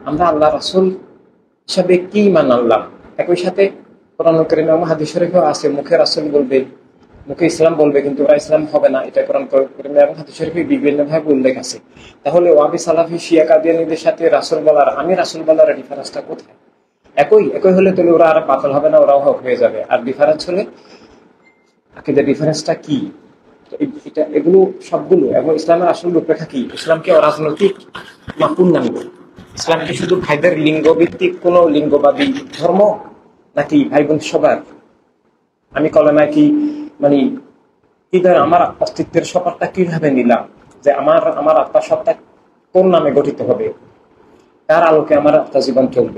আমরা আল্লাহ রাসূল হিসাবে কি ঈমান আনলাম। একই সাথে কোরআন কারীমে এবং হাদিস শরীফেও আছে, মুখে রাসূল বলবে, মুখে ইসলাম বলবে, কিন্তু ওরা ইসলাম হবে না। এটা কোরআন কারীমে এবং হাদিস শরীফে বিভিন্নভাবে উল্লেখ আছে। তাহলে ওয়াহাবি, সালাফি, শিয়া, কাদিয়ানীদের সাথে রাসূল বলার, আমি রাসূল বলার ডিফারেন্সটা কোথায়? একই একই হলে তাহলে ওরা আর বাতিল হবে না, ওরাও হক হয়ে যাবে। আর ডিফারেন্স হলে আকীদার ডিফারেন্সটা কি? এটা এগুলো সবগুলো, এবং ইসলামের আসল রূপরেখা কি? ইসলাম কি অরাজনৈতিক না পূর্ণাঙ্গ? ইসলাম কি শুধু ভাইদের লিঙ্গ ভিত্তিক কোন লিঙ্গবাদী ধর্ম, নাকি ভাই বোন সবার? আমি কলেমায় কি মানে কি ধর আমার অস্তিত্বের শপথটা কিভাবে নিলাম যে আমার আমার আত্মা সত্তা কোন নামে গঠিত হবে, তার আলোকে আমার আত্মা জীবন চলবে।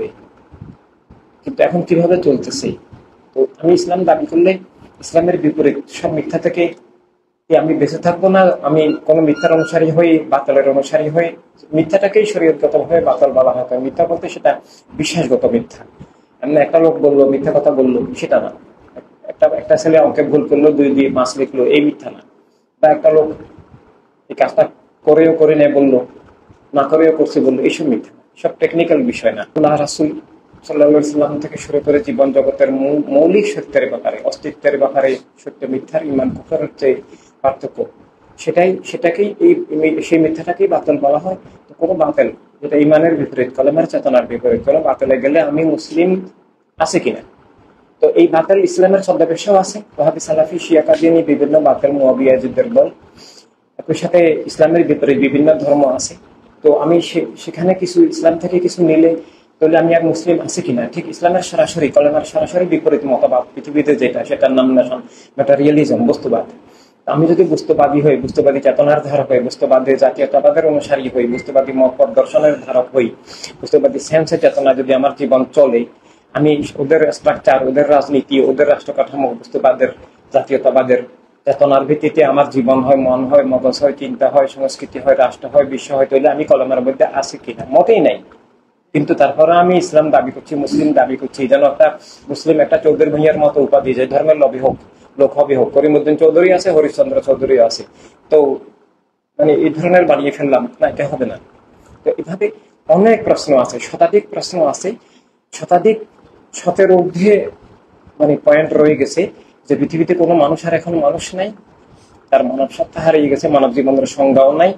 কিন্তু এখন কিভাবে চলতেছে? তো আমি ইসলাম দাবি করলে ইসলামের বিপরীত সব মিথ্যা থেকে কি আমি বেঁচে থাকবো না? আমি কোনো মিথ্যার অনুসারী হই, বাতিলের অনুসারী হই? মিথ্যাটাকেই শরীয়তগত ভাবে বাতিল বলা হয়। মিথ্যা বলতে সেটা বিশ্বাসগত মিথ্যা। এমনি একটা লোক বললো, মিথ্যা কথা বললো, সেটা না। একটা ছেলে অঙ্কে ভুল করলো, 2 দিয়ে 5 লিখলো, এই মিথ্যা না। বা একটা লোক এই কাজটা করেও করে নেয় বললো, না করেও করছে বললো, এইসব মিথ্যা না। সব টেকনিক্যাল বিষয় না। আল্লাহ রাসূল সাল্লাল্লাহু আলাইহি সাল্লাম থেকে শুরু করে জীবন জগতের মৌলিক সত্যের ব্যাপারে, অস্তিত্বের ব্যাপারে সত্য মিথ্যার, ঈমান কুফরের যে পার্থক্য, সেটাকেই সেই মিথ্যাটাকেই বাতিল বলা হয়। তো কোনো বাতিল যেটা ঈমানের বিপরীত, কলেমার চেতনার বিপরীত, কোনো বাতিলে গেলে আমি মুসলিম আছে কিনা? তো এই বাতিল ইসলামের ছদ্মবেশেও আছে। ওয়াহাবি, সালাফি, শিয়া, কাদিয়ানী বিভিন্ন বাতিল, মুআবিয়া, ইয়াজিদের দল। একই সাথে ইসলামের বিপরীত বিভিন্ন ধর্ম আছে। তো আমি সেখানে কিছু ইসলাম থেকে কিছু নিলে তাহলে আমি আর মুসলিম আছি কিনা? ঠিক ইসলামের সরাসরি, কলেমার সরাসরি বিপরীত মতবাদ পৃথিবীতে যেটা, সেটার নাম ম্যাটেরিয়ালিজম, বস্তুবাদ। আমি যদি বস্তুবাদী হই, বস্তুবাদী চেতনার ধারক হই, বস্তুবাদী জাতীয়তাবাদের অনুসারী হই, বস্তুবাদী মত দর্শনের ধারক হই, বস্তুবাদী সেন্সের চেতনা যদি আমার জীবন চলে, আমি ওদের স্ট্রাকচার, ওদের রাজনীতি, ওদের রাষ্ট্র কাঠামো, বস্তুবাদের, জাতীয়তাবাদের চেতনার ভিত্তিতে আমার জীবন হয়, মন হয়, মগজ হয়, চিন্তা হয়, সংস্কৃতি হয়, রাষ্ট্র হয়, বিশ্ব হয়, তাহলে আমি কলমের মধ্যে আছি কিনা? মোটেই নাই। কিন্তু তারপরে আমি ইসলাম দাবি করছি, মুসলিম দাবি করছি, যেন একটা মুসলিম একটা চৌধুরী ভূঁইয়ার মতো উপাধি, যে ধর্মের লবি হোক, লোক হবে হোক, করিমউদ্দিন চৌধুরী আছে, হরিশ্চন্দ্র চৌধুরী আছে, তো মানে এই ধরনের বানিয়ে ফেললাম না, এটা হবে না। তো এভাবে অনেক প্রশ্ন আছে, শতাধিক প্রশ্ন আছে, শতাধিক 17 ঊর্ধ্বে মানে পয়েন্ট রয়ে গেছে, যে পৃথিবীতে কোনো মানুষ আর এখন মানুষ নাই, তার মানব সত্তা হারিয়ে গেছে, মানব জীবনের সংজ্ঞাও নাই,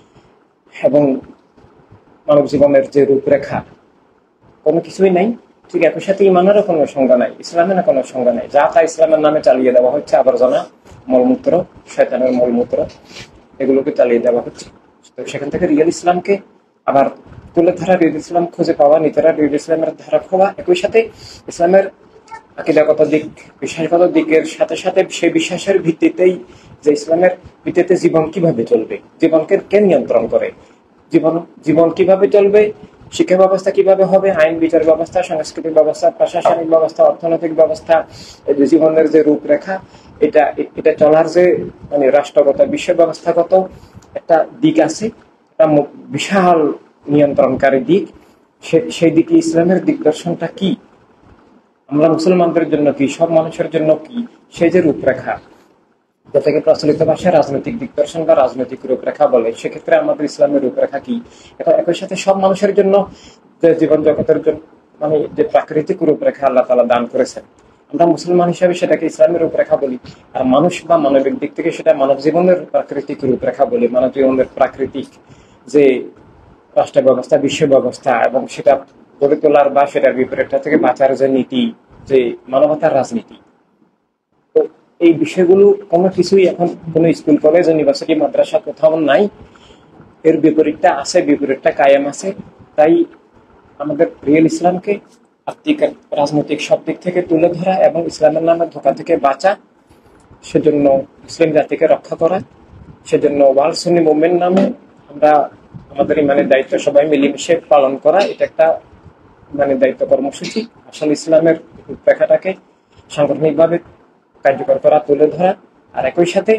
এবং মানব জীবনের যে রূপরেখা, কোনো কিছুই নাই। ঠিক একই সাথে ঈমানেরও কোনো সংজ্ঞা নাই, ইসলামের কোনো সংজ্ঞা নাই। যা তা ইসলামের নামে চালিয়ে দেওয়া হচ্ছে, আবর্জনা, মলমূত্র, শয়তানের মলমূত্র, এগুলোকে চালিয়ে দেওয়া হচ্ছে। তো সেখান থেকে রিয়েল ইসলামকে আবার তুলে ধরা, রিয়েল ইসলাম খুঁজে পাওয়া, নিজেরা রিয়েল ইসলামের ধারক হওয়া, একই সাথে ইসলামের আকীদাগত দিক, বিশ্বাসগত দিকের সাথে সাথে সেই বিশ্বাসের ভিত্তিতেই যে ইসলামের ভিত্তিতে জীবন কিভাবে চলবে, জীবনকে কে নিয়ন্ত্রণ করে, জীবন জীবন কিভাবে চলবে, শিক্ষা ব্যবস্থা কিভাবে হবে, আইন বিচার ব্যবস্থা, সাংস্কৃতিক ব্যবস্থা, প্রশাসনিক ব্যবস্থা, অর্থনৈতিক ব্যবস্থা, জীবনের যে রূপরেখা, এটা এটা চলার যে মানে রাষ্ট্রগত, বিশ্ব ব্যবস্থাগত একটা দিক আছে, একটা বিশাল নিয়ন্ত্রণকারী দিক। সেই দিকে ইসলামের দিক দর্শনটা কি, আমরা মুসলমানদের জন্য কি, সব মানুষের জন্য কি, সেই যে রূপরেখা, যেটাকে প্রচলিত ভাষায় রাজনৈতিক দিক দর্শন বা রাজনৈতিক রূপরেখা বলে, সেক্ষেত্রে আমাদের ইসলামের রূপরেখা কি? এটা একই সাথে সব মানুষের জন্য যে জীবন জগতের জন্য মানে যে প্রাকৃতিক রূপরেখা আল্লাহ তাআলা দান করেছেন, আমরা মুসলমান হিসাবে সেটাকে ইসলামের রূপরেখা বলি। আর মানুষ বা মানবিক দিক থেকে সেটা মানব জীবনের প্রাকৃতিক রূপরেখা বলি। মানব জীবনের প্রাকৃতিক যে রাষ্ট্র ব্যবস্থা, বিশ্ব ব্যবস্থা, এবং সেটা গড়ে তোলার বা সেটার বিপরীতটা থেকে বাঁচার যে নীতি, যে মানবতার রাজনীতি, তো এই বিষয়গুলো কোনো কিছুই এখন কোনো স্কুল, কলেজ, ইউনিভার্সিটি, মাদ্রাসা কোথাও নাই। এর বিপরীতটা আছে, বিপরীতটা কায়েম আছে। তাই আমাদের রিয়েল ইসলামকে আত্মিক, রাজনৈতিক সব দিক থেকে তুলে ধরা এবং ইসলামের নামে ধোঁকা থেকে বাঁচা, সেজন্য মুসলিম জাতিকে রক্ষা করা, সেজন্য ওয়ার্ল্ড সুন্নি মুভমেন্ট নামে আমরা আমাদের ইমানের দায়িত্ব সবাই মিলেমিশে পালন করা, এটা একটা মানে দায়িত্ব কর্মসূচি। আসল ইসলামের রূপরেখাটাকে সাংগঠনিকভাবে কার্যকর করা, তুলে ধরা, আর একই সাথে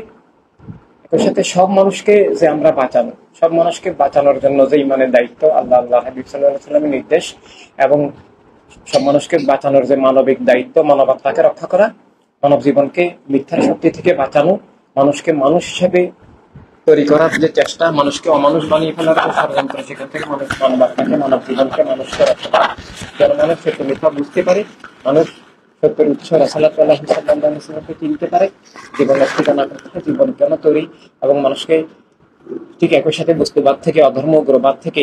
সব মানুষকে যে আমরা বাঁচানো, সব মানুষকে বাঁচানোর জন্য যে ইমানের দায়িত্ব, আল্লাহ হাবিব সাল্লাল্লাহু আলাইহি ওয়াসাল্লামের নির্দেশ, এবং সব মানুষকে বাঁচানোর যে মানবিক দায়িত্ব, মানবতাকে রক্ষা করা, মানব জীবনকে মিথ্যার শক্তি থেকে বাঁচানো, মানুষকে মানুষ হিসেবে তৈরি করার যে চেষ্টা, মানুষকে অমানুষ বানিয়ে ফেলার যে ষড়যন্ত্র, সেখান থেকে মানুষ মানবাত্মাকে, মানব জীবনকে মানুষকে রক্ষা করে। যেন মানুষ সত্য মিথ্যা বুঝতে পারে, মানুষ সত্যের উৎস রাসূলুল্লাহকে চিনতে পারে, জীবনের ঠিকানা কোথায়, জীবন কেন তৈরি, এবং মানুষকে ঠিক একই সাথে বস্তুবাদ থেকে, অধর্ম উগ্রবাদ থেকে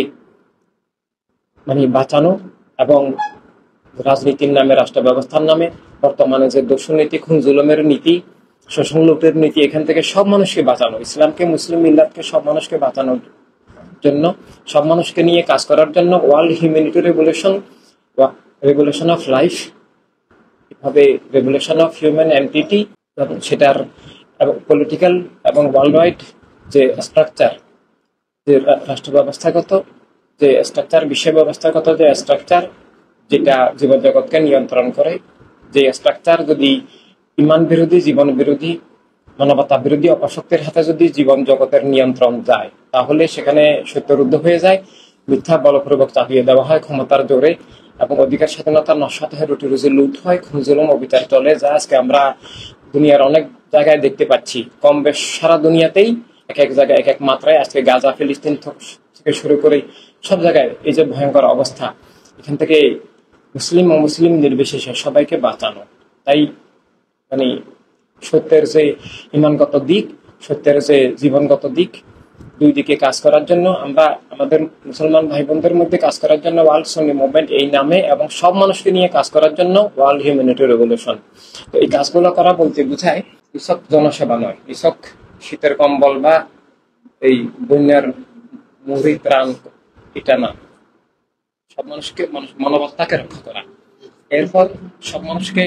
মানে বাঁচানো, এবং রাজনীতির নামে, রাষ্ট্র ব্যবস্থার নামে বর্তমানে যে দর্শনীতি, খুন জুলুমের নীতি, শোষণ লুটের নীতি, এখান থেকে সব মানুষকে বাঁচানো, ইসলামকে, মুসলিম মিল্লাতকে, সব মানুষকে বাঁচানোর জন্য, সব মানুষকে নিয়ে কাজ করার জন্য world humanity revolution of life, এভাবে রেভলিউশন অফ হিউম্যান এন্টিটি, সেটার পলিটিক্যাল এবং ওয়ার্ল্ড ওয়াইড যে স্ট্রাকচার, যে রাষ্ট্র ব্যবস্থাগত যে স্ট্রাকচার, বিশ্ব ব্যবস্থাগত যে স্ট্রাকচার, যেটা জীবন জগৎকে নিয়ন্ত্রণ করে, যে স্ট্রাকচার যদি ইমান বিরোধী, জীবন বিরোধী, মানবতা বিরোধী অপশক্তির হাতে যদি জীবন জগতের নিয়ন্ত্রণ যায়, তাহলে সেখানে সত্যরুদ্ধ হয়ে যায়, মিথ্যা বলপূর্বক চাপিয়ে দেওয়া হয় ক্ষমতার জোরে, এবং অধিকার স্বাধীনতা নস্যাৎ হয়, রুটি রুজি লুট হয়, খুন জুলুম অবিচার চলে, যা আজকে আমরা দুনিয়ার অনেক জায়গায় দেখতে পাচ্ছি। কম বেশ সারা দুনিয়াতেই এক এক জায়গায় এক এক মাত্রায়, আজকে গাজা, ফিলিস্তিন থেকে শুরু করে সব জায়গায় এই যে ভয়ঙ্কর অবস্থা, এখান থেকে মুসলিম ও মুসলিম নির্বিশেষে সবাইকে বাঁচানো। তাই মানে সত্যের যে ইমানগত দিক, সত্যের যে জীবনগত দিক, দুই দিকে কাজ করার জন্য আমরা আমাদের মুসলমান ভাই বোনদের মধ্যে কাজ করার জন্য ওয়ার্ল্ড সুন্নি মুভমেন্ট এই নামে, এবং সব মানুষকে নিয়ে কাজ করার জন্য ওয়ার্ল্ড হিউম্যানিটি রেভলিউশন। তো এই কাজগুলো করা বলতে বোঝায় কৃষক জনসেবা নয়, কৃষক শীতের কম্বল বা এই বন্যার মুহুরী ত্রাণ, এটা না। সব মানুষকে, মানবতাকে রক্ষা করা, এরপর সব মানুষকে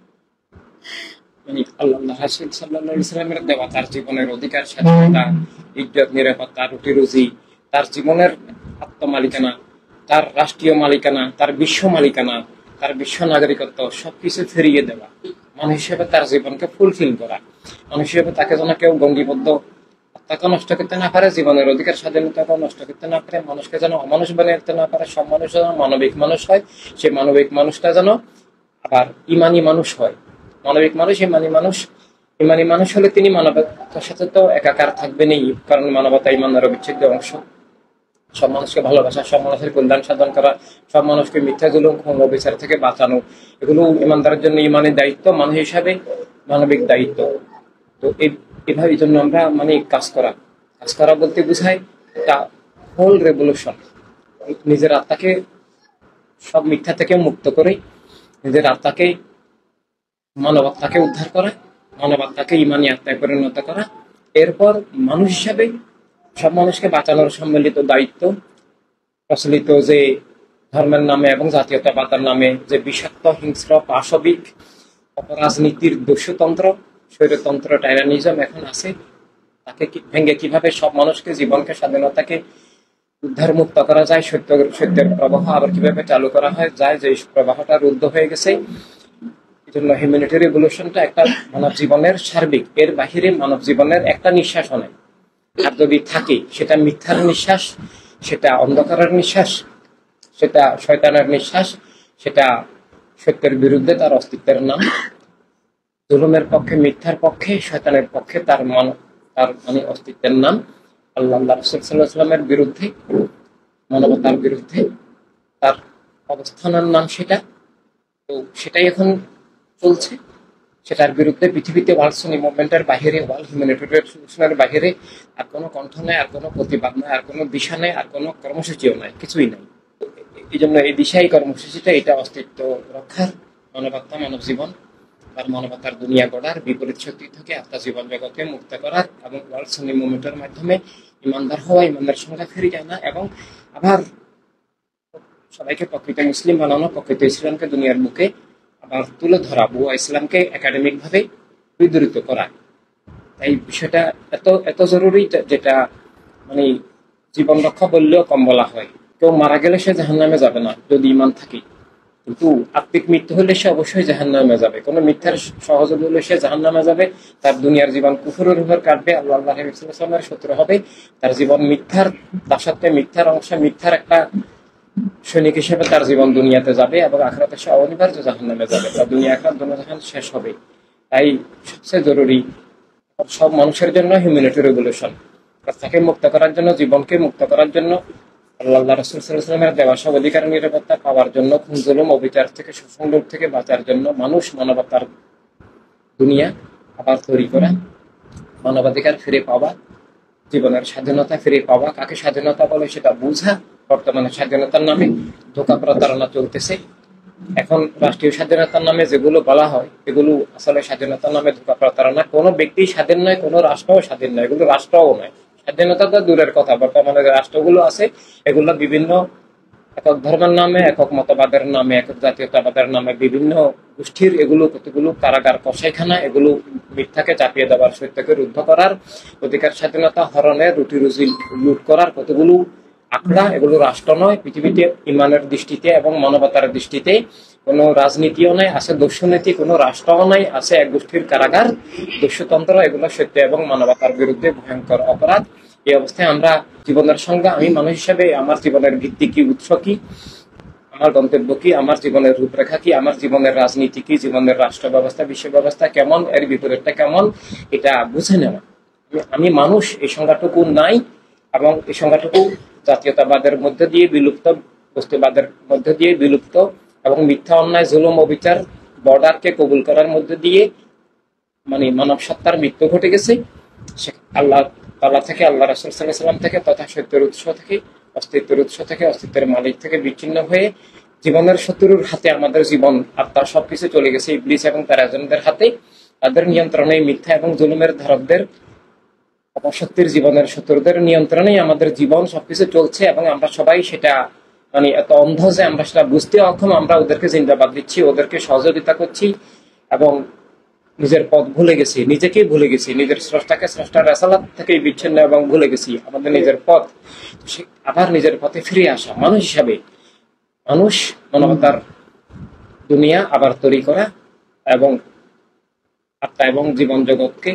মানে আল্লাহ রাসূল সাল্লাল্লাহু আলাইহি ওয়াসাল্লামের দেওয়া তার জীবনের অধিকার, স্বাধীনতা, ইজ্জত, নিরাপত্তা, রুটি রুজি, তার জীবনের আত্মমালিকানা, তার রাষ্ট্রীয় মালিকানা, তার বিশ্ব মালিকানা, তার বিশ্ব নাগরিকত্ব, সবকিছু ফিরিয়ে দেওয়া, মানুষ হিসেবে তার জীবনকে ফুলফিল করা, মানুষ হিসেবে তাকে যেন কেউ গঙ্গিবদ্ধ, আত্মাকে নষ্ট করতে না পারে, জীবনের অধিকার স্বাধীনতাকে নষ্ট করতে না পারে, মানুষকে যেন অমানুষ বানিয়ে দিতে না পারে, সব মানুষ যেন মানবিক মানুষ হয়, সেই মানবিক মানুষটা যেন আবার ইমানি মানুষ হয়। মানবিক মানুষ, ইমানি মানুষ হলে তিনি মানবতার সাথে তো একাকার থাকবেনই, কারণ মানবতা ইমানের অবিচ্ছেদ্য অংশ। সব মানুষকে ভালোবাসা, সব মানুষের কল্যাণ সাধন করা, সব মানুষকে মিথ্যা জুলুম, খুন, অবিচার থেকে বাঁচানো, এগুলো ইমানদারের জন্য ইমানের দায়িত্ব, মানুষ হিসাবে মানবিক দায়িত্ব। তো এভাবে এই জন্য আমরা মানে কাজ করা বলতে বোঝায় একটা হোল রেভলিউশন, নিজের আত্মাকে সব মিথ্যা থেকে মুক্ত করে, নিজের আত্মাকে, মানবাত্মাকে উদ্ধার করা, মানবাত্মাকে ইমানি আত্মায় পরিণত করা, এরপর মানুষ হিসাবে সব মানুষকে বাঁচানোর সম্মিলিত দায়িত্ব। প্রচলিত যে ধর্মের নামে এবং জাতীয়তাবাদের নামে যে বিষাক্ত, হিংস্র, পাশবিক অপরাজনীতির দস্যুতন্ত্র, স্বৈরতন্ত্র, টাইরানিজম এখন আছে, তাকে ভেঙে কিভাবে সব মানুষকে, জীবনকে, স্বাধীনতাকে উদ্ধার মুক্ত করা যায়, সত্যের প্রবাহ আবার কিভাবে চালু করা হয় যায়, যে প্রবাহটা রুদ্ধ হয়ে গেছে। এই জন্য হিউম্যানিটি রেভলিউশনটা একটা মানব জীবনের সার্বিক, এর বাহিরে মানব জীবনের একটা নিঃশ্বাস নেই, আর যদি থাকে সেটা মিথ্যার নিঃশ্বাস, সেটা অন্ধকারের নিঃশ্বাস, সেটা শয়তানের নিঃশ্বাস, সেটা সত্যের বিরুদ্ধে তার অস্তিত্বের নাম, জুলুমের পক্ষে, মিথ্যার পক্ষে, শয়তানের পক্ষে তার মানে অস্তিত্বের নাম, আল্লাহ রাসূল সাল্লাল্লাহু আলাইহি ওয়াসাল্লামের বিরুদ্ধে, মানবতার বিরুদ্ধে তার অবস্থানের নাম সেটা। তো সেটাই এখন চলছে, সেটার বিরুদ্ধে পৃথিবীতে ওয়ার্ল্ড সুন্নি মুভমেন্টের বাহিরে, ওয়ার্ল্ড হিউম্যানিটি রেভলিউশনের বাহিরে আর কোনো কণ্ঠ নেই, আর কোনো প্রতিবাদ নেই, আর কোনো দিশা নেই, আর কোনো কর্মসূচিও নাই, কিছুই নাই। এই জন্য এই দিশাই কর্মসূচিটা, এটা অস্তিত্ব রক্ষার, মানবাত্মা, মানব জীবন আর মানবতার দুনিয়া গড়ার, বিপরীত শক্তি থেকে আত্মা জীবন জগৎকে মুক্ত করার, এবং ওয়ার্ল্ড সুন্নি মুভমেন্টের মাধ্যমে ইমানদার হওয়া, ইমানদার সংখ্যা ফিরিয়ে আনা, এবং আবার সবাইকে প্রকৃত মুসলিম বানানো, প্রকৃত ইসলামকে দুনিয়ার বুকে আবার তুলে ধরা, বুয়া ইসলামকে একাডেমিক ভাবে বিদ্রুত করা। তাই বিষয়টা এত জরুরি, যেটা মানে জীবন রক্ষা বললেও কম বলা হয়। কেউ মারা গেলে সে জাহান্নামে যাবে না যদি ইমান থাকে, কিন্তু আত্মিক মৃত্যু হলে সে অবশ্যই জাহান্নামে যাবে। কোনো মিথ্যার সহযোগ হলে সে জাহান্নামে যাবে, তার দুনিয়ার জীবন কুফরের উপর কাটবে, আল্লাহর শত্রু হবে, তার জীবন মিথ্যার দাসত্বে, মিথ্যার অংশে, মিথ্যার একটা সৈনিক হিসেবে তার জীবন দুনিয়াতে যাবে, এবং আখিরাতে সে অনিবার্য জাহান্নামে যাবে, তার দুনিয়া আখিরাত দুনিয়া জাহান শেষ হবে। তাই সবচেয়ে জরুরি সব মানুষের জন্য হিউম্যানিটি রেভলিউশন, তাকে মুক্ত করার জন্য, জীবনকে মুক্ত করার জন্য, আল্লাহ রাসূল সাল্লাল্লাহু আলাইহি ওয়াসাল্লামের দেওয়া সব অধিকার নিরাপত্তা পাওয়ার জন্য, খুন জুলুম অবিচার থেকে, শোষণ লোভ থেকে বাঁচার জন্য, মানুষ মানবতার দুনিয়া আবার তৈরি করা, মানবাধিকার ফিরে পাওয়া, জীবনের স্বাধীনতা ফিরে পাওয়া। কাকে স্বাধীনতা বলে সেটা বুঝা। বর্তমানে স্বাধীনতার নামে ধোঁকা প্রতারণা চলতেছে। এখন রাষ্ট্রীয় স্বাধীনতার নামে যেগুলো বলা হয় এগুলো আসলে স্বাধীনতার নামে ধোঁকা প্রতারণা। কোনো ব্যক্তি স্বাধীন নয়, কোনো রাষ্ট্রও স্বাধীন নয়, এগুলো রাষ্ট্রও নয়। স্বাধীনতা তো দূরের কথা, বর্তমানে যে রাষ্ট্রগুলো আছে এগুলো বিভিন্ন একক ধর্মের নামে, একক মতবাদের নামে, একক জাতীয়তাবাদের নামে বিভিন্ন গোষ্ঠীর এগুলো কতগুলো কারাগার কসাইখানা, এগুলো মিথ্যাকে চাপিয়ে দেওয়ার, সত্যকে রুদ্ধ করার, অধিকার স্বাধীনতা হরণের, রুটি রুজি লুট করার কতগুলো আখড়া। এগুলো রাষ্ট্র নয়। পৃথিবীতে ইমানের দৃষ্টিতে এবং মানবতার দৃষ্টিতে কোনো রাজনীতিও নাই, আছে দস্যুনীতি, কোনো রাষ্ট্রও নাই, আছে এক গোষ্ঠীর কারাগার, দস্যুতন্ত্র। এগুলো সত্য এবং মানবতার বিরুদ্ধে ভয়ঙ্কর অপরাধ। এই অবস্থায় আমরা জীবনের সংজ্ঞা, আমি মানুষ হিসেবে আমার জীবনের ভিত্তি কি, উৎস কি, আমার গন্তব্য কি, আমার জীবনের রূপরেখা কি, আমার জীবনের রাজনীতি কি, জীবনের রাষ্ট্র ব্যবস্থা, বিশ্ব ব্যবস্থা কেমন, এর বিপরীতটা কেমন, এটা বুঝে নেওয়া। আমি মানুষ, এই সংজ্ঞাটুকু নাই। এবং এই সংজ্ঞাটুকু জাতীয়তাবাদের মধ্যে দিয়ে বিলুপ্ত, বস্তুবাদের মধ্যে দিয়ে বিলুপ্ত, এবং মিথ্যা, অন্যায়, জুলুম, অবিচার, বর্ডারকে কবুল করার মধ্যে দিয়ে মানে মানব সত্তার মৃত্যু ঘটে গেছে। আল্লাহ তাআলা থেকে, আল্লাহ রাসূল সাল্লাল্লাহু আলাইহি ওয়াসাল্লাম থেকে, তথা সত্যের উৎস থেকে, অস্তিত্বের উৎস থেকে, অস্তিত্বের মালিক থেকে বিচ্ছিন্ন হয়ে জীবনের শত্রুর হাতে আমাদের জীবন, আত্মা সবকিছু চলে গেছে ইবলিস এবং তার এজেন্টদের হাতে। তাদের নিয়ন্ত্রণে, মিথ্যা এবং জুলুমের ধারকদের, অপশক্তির, জীবনের শত্রুদের নিয়ন্ত্রণেই আমাদের জীবন সবকিছু চলছে। এবং আমরা সবাই সেটা মানে এত অন্ধ যে আমরা সেটা বুঝতে অক্ষম। আমরা ওদেরকে জিন্দাবাদ দিচ্ছি, ওদেরকে সহযোগিতা করছি এবং নিজের পথ ভুলে গেছি, নিজেকেই ভুলে গেছি, নিজের স্রষ্টাকে, স্রষ্টার রেসালাত থেকে বিচ্ছিন্ন এবং ভুলে গেছি আমাদের নিজের পথ। আবার নিজের পথে ফিরে আসা, মানুষ হিসাবে, মানুষ মানবতার দুনিয়া আবার তৈরি করা এবং আত্মা এবং জীবন জগৎকে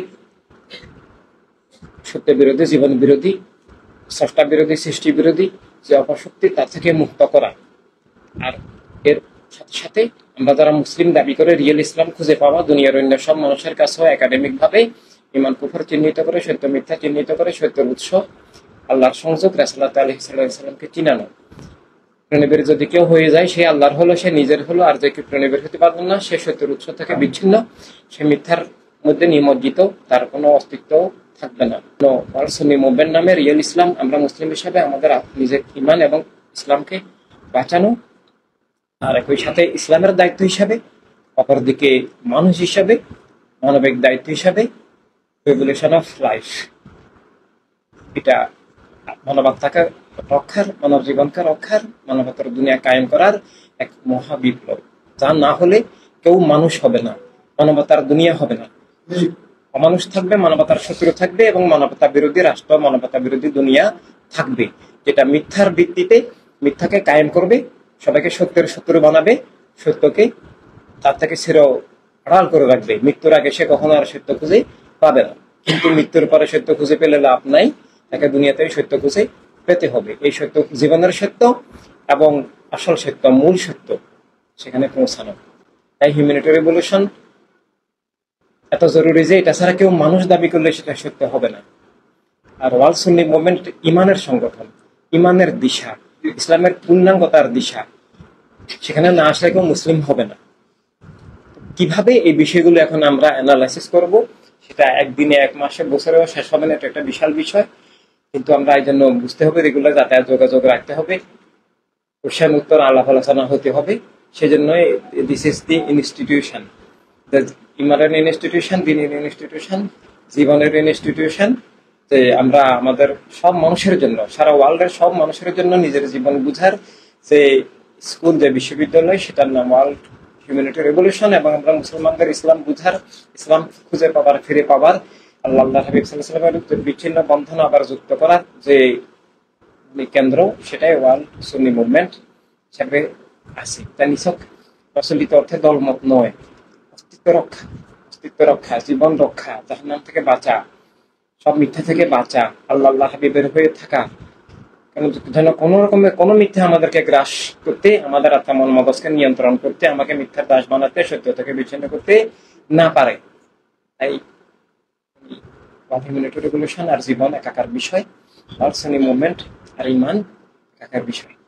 সত্য বিরোধী, জীবন বিরোধী, স্রষ্টা বিরোধী, সৃষ্টি বিরোধী যে অপশক্তি তা থেকে মুক্ত করা। আর এর সাথে সাথে আমরা যারা মুসলিম দাবি করে রিয়েল ইসলাম খুঁজে পাওয়া, দুনিয়ার অন্য সব মানুষের কাছেও একাডেমিক ভাবে ইমান কুফর চিহ্নিত করে, সত্য মিথ্যা চিহ্নিত করে, সত্যের উৎস আল্লাহর সংযোগ, রাসূলুল্লাহ সাল্লাল্লাহু আলাইহি সাল্লামকে চিনানো। প্রণীবের যদি কেউ হয়ে যায়, সে আল্লাহর হলো, সে নিজের হলো। আর যে কেউ প্রণীবের হতে পারল না, সে সত্যের উৎস থেকে বিচ্ছিন্ন, সে মিথ্যার মধ্যে নিমজ্জিত, তার কোনো অস্তিত্ব থাকবে না। সুন্নি মুভমেন্ট নামে রিয়েল ইসলাম, আমরা মুসলিম হিসাবে আমাদের নিজের ইমান এবং ইসলামকে বাঁচানো, আর একই সাথে ইসলামের দায়িত্ব হিসাবে, অপরদিকে মানুষ হিসাবে, মানবিক দায়িত্ব হিসাবে রেগুলেশন অফ লাইফ, এটা মানবতাকে রক্ষার, মানব জীবনকে রক্ষার, মানবতার দুনিয়া কায়েম করার এক মহা বিপ্লব। যা না হলে কেউ মানুষ হবে না, মানবতার দুনিয়া হবে না। অমানুষ থাকবে, মানবতার শত্রু থাকবে এবং মানবতা বিরোধী রাষ্ট্র, মানবতা বিরোধী দুনিয়া থাকবে, যেটা মিথ্যার ভিত্তিতে মিথ্যাকে কায়েম করবে, সবাইকে সত্যের শত্রু বানাবে, সত্যকে তার থেকে আড়াল করে রাখবে। মৃত্যুর আগে সে কখনো আর সত্য খুঁজে পাবে না, কিন্তু মৃত্যুর পরে সত্য খুঁজে পেলে লাভ নাই, তাকে দুনিয়াতে সত্য খুঁজে পেতে হবে। এই সত্য জীবনের সত্য এবং আসল সত্য, মূল সত্য, সেখানে পৌঁছানো। তাই হিউম্যানিটি রেভলিউশন এত জরুরি যে এটা ছাড়া কেউ মানুষ দাবি করলে সেটা সত্য হবে না। আর ওয়ার্ল্ড সুন্নি মুভমেন্ট ইমানের সংগঠন, ইমানের দিশা, ইসলামের পূর্ণাঙ্গতার দিশা, সেখানে না আসলে কেউ মুসলিম হবে না। কিভাবে এই বিষয়গুলো এখন আমরা অ্যানালাইসিস করব, সেটা একদিনে, এক মাসে, বছরেও শেষ হবে না, এটা একটা বিশাল বিষয়। কিন্তু আমরা এই জন্য বুঝতে হবে, রেগুলার যাতায়াত যোগাযোগ রাখতে হবে, কোশ্চেন উত্তর আলাপ আলোচনা হতে হবে। সেজন্য দিস ইজ দি ইনস্টিটিউশন, ইমানের ইনস্টিটিউশন, দিনের ইনস্টিটিউশন, জীবনের ইনস্টিটিউশন, যে আমরা আমাদের সব মানুষের জন্য, সারা ওয়ার্ল্ডের সব মানুষের জন্য নিজের জীবন বুঝার যে স্কুল, যে বিশ্ববিদ্যালয়, সেটার নাম ওয়ার্ল্ড হিউম্যানিটি রেভলিউশন। এবং আমরা মুসলমানদের ইসলাম বুঝার, ইসলাম খুঁজে পাবার, ফিরে পাবার, আল্লাহ হাবিব সাল্লাল্লাহু আলাইহি ওয়াসাল্লামের বিচ্ছিন্ন বন্ধন আবার যুক্ত করার যে কেন্দ্র, সেটাই ওয়ার্ল্ড সুন্নি মুভমেন্ট হিসাবে আছে। তা নিছক প্রচলিত অর্থে দলমত নয়, অস্তিত্ব রক্ষা, অস্তিত্ব রক্ষা, জীবন রক্ষা, জাহান্নাম থেকে বাঁচা, সব মিথ্যা থেকে বাঁচা, আল্লাহ হাবিবের হয়ে থাকা, যেন কোন রকমের কোনো মিথ্যা আমাদেরকে গ্রাস করতে, আমাদের আত্মা মন মগজকে নিয়ন্ত্রণ করতে, আমাকে মিথ্যার দাস বানাতে, সত্য থেকে বিচ্ছিন্ন করতে না পারে। তাই ওয়ান হিউম্যানিটি রেভলিউশন আর জীবন একাকার বিষয়, অর্থনী মুভমেন্ট আর ইমান একাকার বিষয়।